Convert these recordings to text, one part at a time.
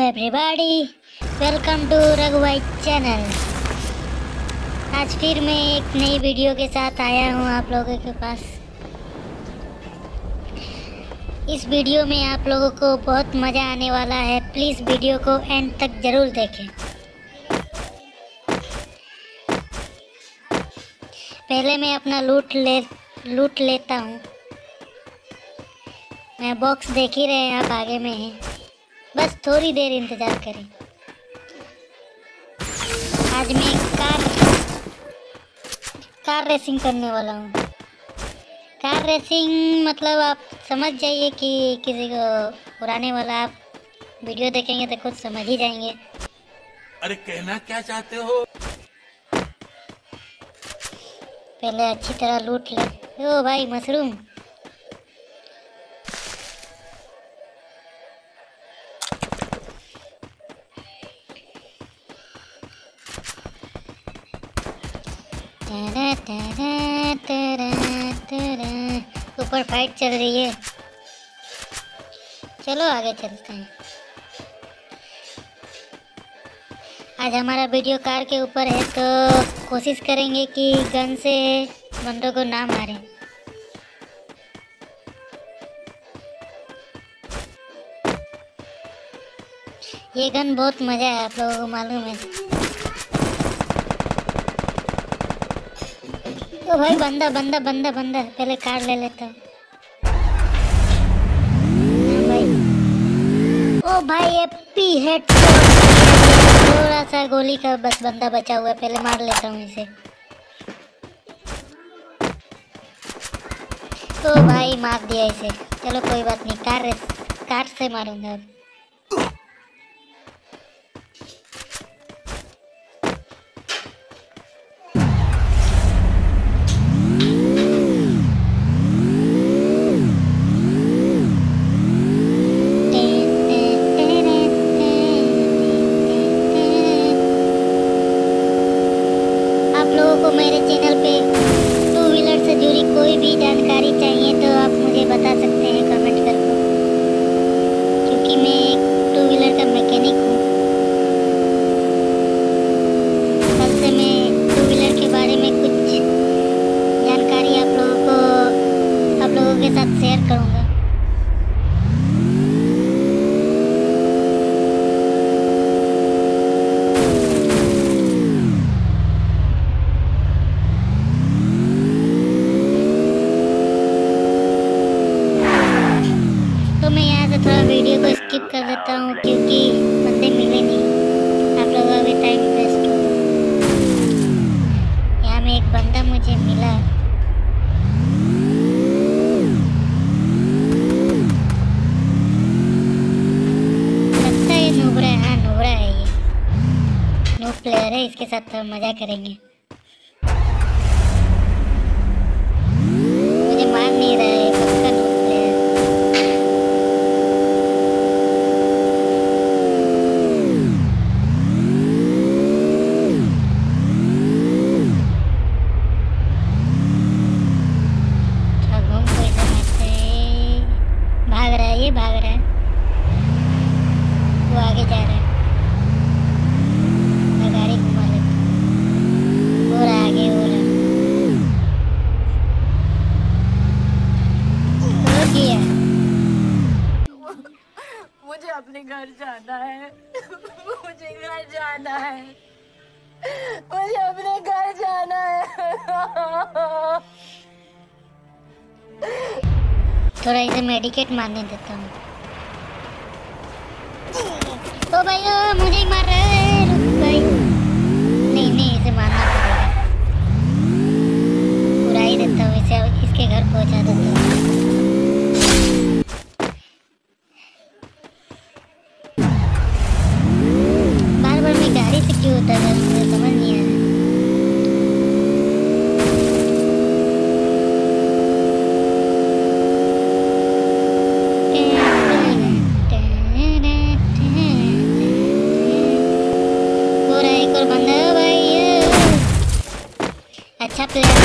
Everybody, welcome to Raghubhai channel. आज फिर मैं एक नई वीडियो के साथ आया हूँ आप लोगों के पास। इस वीडियो में आप लोगों को बहुत मज़ा आने वाला है। प्लीज़ वीडियो को एंड तक ज़रूर देखें। पहले मैं अपना लूट लेता हूँ। मैं बॉक्स देख ही रहे हैं, आप आगे में हैं, बस थोड़ी देर इंतज़ार करें। आज मैं कार रेसिंग करने वाला हूँ। कार रेसिंग मतलब आप समझ जाइए कि किसी को उड़ाने वाला। आप वीडियो देखेंगे तो खुद समझ ही जाएंगे। अरे कहना क्या चाहते हो? पहले अच्छी तरह लूट ले। ओ भाई मशरूम, ऊपर फाइट चल रही है। चलो आगे चलते हैं। आज हमारा वीडियो कार के ऊपर है, तो कोशिश करेंगे कि गन से बंदों को ना मारें। ये गन बहुत मज़ा है, आप लोगों को मालूम है। ओ भाई बंदा बंदा बंदा बंदा, पहले कार ले लेता हूँ। भाई ओ भाई एपी हेडशॉट, थोड़ा सा गोली का बस बंदा बचा हुआ है, पहले मार लेता हूँ इसे। ओ भाई मार दिया इसे। चलो कोई बात नहीं, कार से मारूंगा अब। मेरे चैनल पे टू व्हीलर से जुड़ी कोई भी जानकारी चाहिए तो आप मुझे बता सकते हैं कमेंट करके, क्योंकि मैं एक टू व्हीलर का मैकेनिक हूँ। कल से मैं टू व्हीलर के बारे में कुछ जानकारी आप लोगों के साथ शेयर करूँगा। थोड़ा वीडियो को स्किप कर देता हूँ क्योंकि बंदे मिले नहीं। आप लोगों का भी टाइम वेस्ट हो। यहाँ में एक बंदा मुझे मिला। लगता है ये नूबरा है। हाँ नूबरा है, ये नूब प्लेयर है। इसके साथ थोड़ा मजा करेंगे। मुझे मार नहीं रहा है, पक्का नूब प्लेयर। भाग रहा है, वो आगे जा रहा है। मैं गाड़ी घुमा लेता हूँ। हो रहा आगे, हो रहा हो गया। मुझे अपने घर जाना है। मुझे घर जाना है। मुझे अपने घर जाना है। थोड़ा इसे मेडिकेट मारने देता हूँ। ओ भाई ओ, मुझे ही मार रहा है। रुक भाई, नहीं इसे मारना पड़ेगा। उड़ा ही देता हूँ इसे, इसके घर पहुँचा देता हूँ। बार बार मैं गाड़ी से क्यों उतर रहा हूँ, मुझे समझ नहीं आ रहा। अच्छा प्लेयर।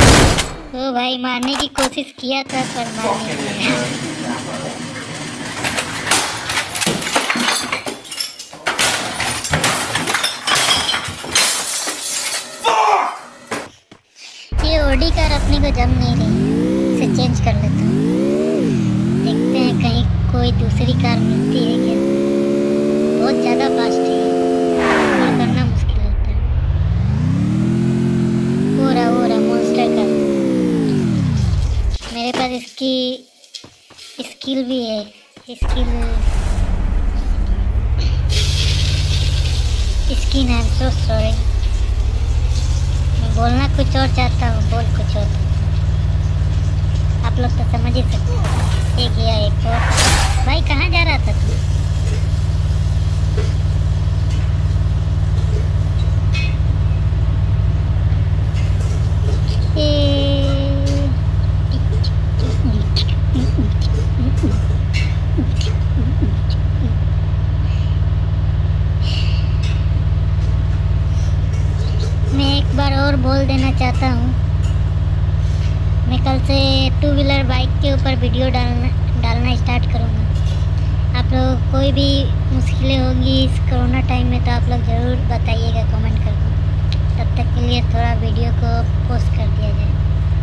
ओ भाई मारने की कोशिश किया था पर मार नहीं पाया। तो जम नहीं रही, इसे चेंज कर लेता हूँ। देखते हैं कहीं कोई दूसरी कार मिलती है क्या। बहुत ज़्यादा फास्ट है, ये करना मुश्किल होता है। हो रहा मॉन्स्टर कार। मेरे पास इसकी स्किल भी है, स्किन है। सो सॉरी, मैं बोलना कुछ और चाहता हूँ, बोल कुछ और देता हूँ। आप लोग तो समझ ही सकते हैं। एक या एक और। भाई कहाँ जा रहा था तू? मैं एक बार और बोल देना चाहता हूँ, मैं कल से 2 व्हीलर बाइक के ऊपर वीडियो डालना स्टार्ट करूँगा। आप लोगों को कोई भी मुश्किलें होंगी इस कोरोना टाइम में तो आप लोग ज़रूर बताइएगा कमेंट करके। तब तक के लिए थोड़ा वीडियो को पोस्ट कर दिया जाए।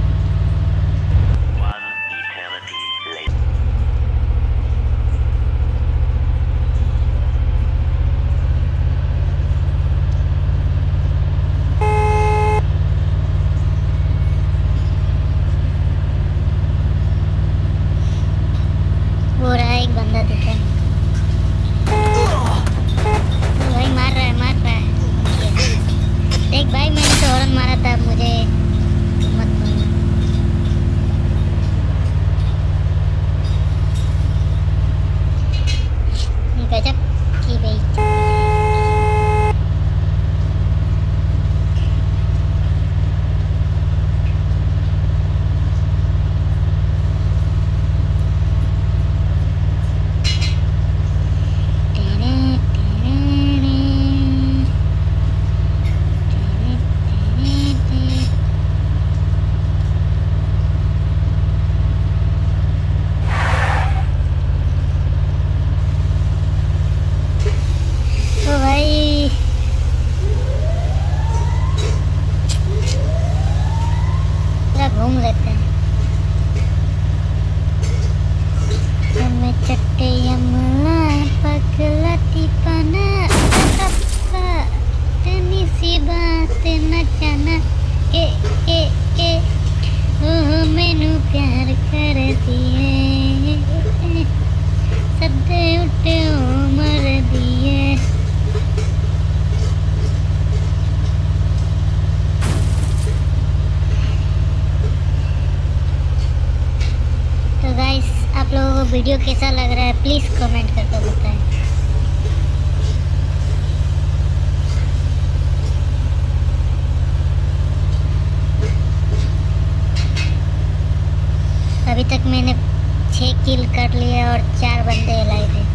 वो रहा एक बंदा दिख रहा है। भाई मार रहा है। देख भाई, मैंने तो हॉर्न मारा था, मुझे मत बोलना। गजब की बेइज्जती है। तो भाई थोड़ा घूम लेते हैं। हमें चट्टे यमला पगलती पना तनी सी बात न जाना के ओ मैनू प्यार कर दिए सदे उठे मर दिए। तो गाइस, आप लोगों को वीडियो कैसा लग रहा है प्लीज़ कमेंट करके बताएं। अभी तक मैंने 6 किल कर लिए और 4 बंदे लाए थे।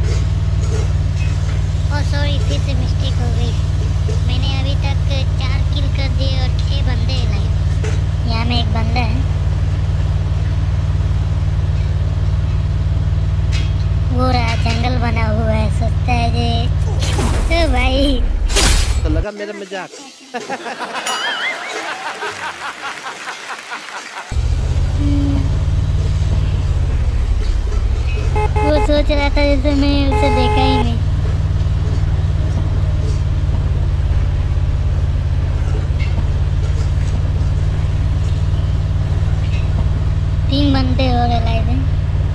और सॉरी, फिर से मिस्टेक हो गई। मैंने अभी तक 4 किल कर दिए और 6 बंदे लाए। यहाँ में एक बंदा है, वो रहा जंगल बना हुआ है, सोचता है जे तो भाई तो लगा मेरा मजाक। वो सोच रहा था जैसे मैं उसे देखा ही नहीं। तीन बंदे हो गए लाए थे।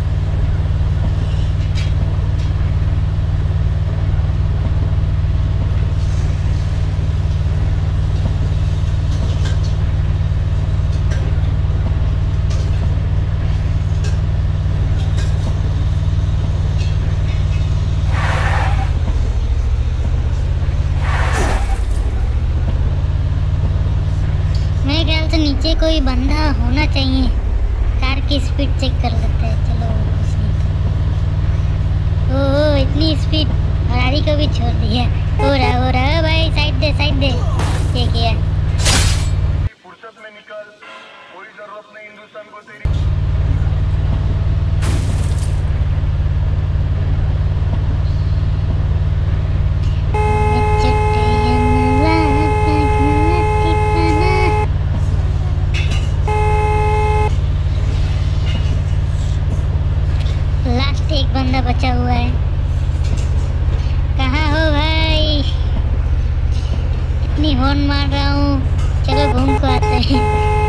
मेरे ख्याल से नीचे कोई बंदा होना चाहिए। कार की स्पीड चेक कर लेते हैं। चलो कुछ नहीं तो ओह इतनी स्पीड, फरारी को भी छोड़ दिया। हो रहा भाई, साइड दे ये किया। फुर्सत में निकल, कोई जरूरत नहीं हिंदुस्तान को तेरी। लास्ट एक बंदा बचा हुआ है। कहाँ हो भाई? इतनी हॉर्न मार रहा हूँ। चलो घूम को आते हैं।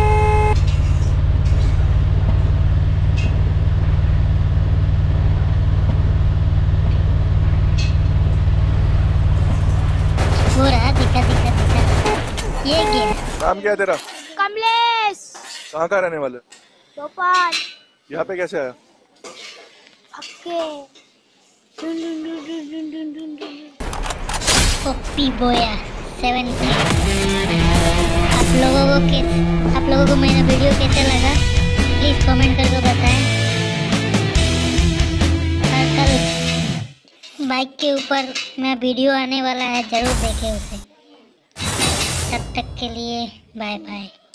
हो रहा, दिखा। ये क्या? नाम क्या है तेरा? कमलेश कहाँ का रहने वाले? गोपाल यहाँ पे कैसे आया? अक्के पप्पी बोया 7K। आप लोगों को मेरा वीडियो कैसा लगा प्लीज कमेंट करके बताएं। और कल बाइक के ऊपर मेरा वीडियो आने वाला है, जरूर देखें उसे। तब तक के लिए बाय बाय।